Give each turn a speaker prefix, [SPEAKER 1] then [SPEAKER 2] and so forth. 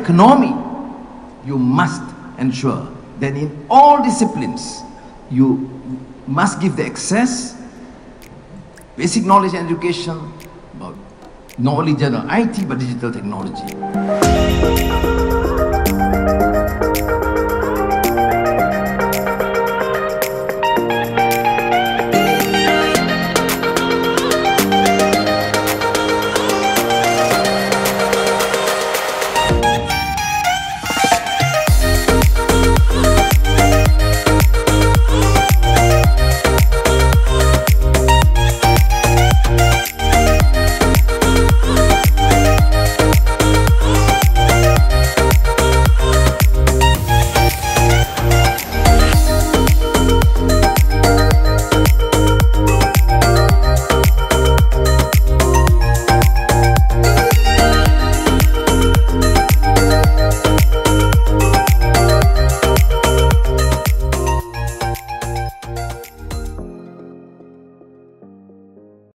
[SPEAKER 1] economy, you must ensure that in all disciplines, you must give the access, basic knowledge and education about not only general IT but digital technology.